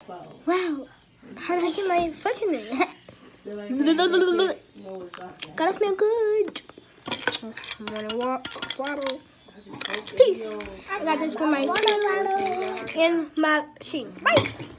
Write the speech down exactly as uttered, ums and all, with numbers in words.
Wow. How did I get my foot in it? Gotta smell good. Morning walk, waddle. Peace. I got this for my and my sheep. Bye.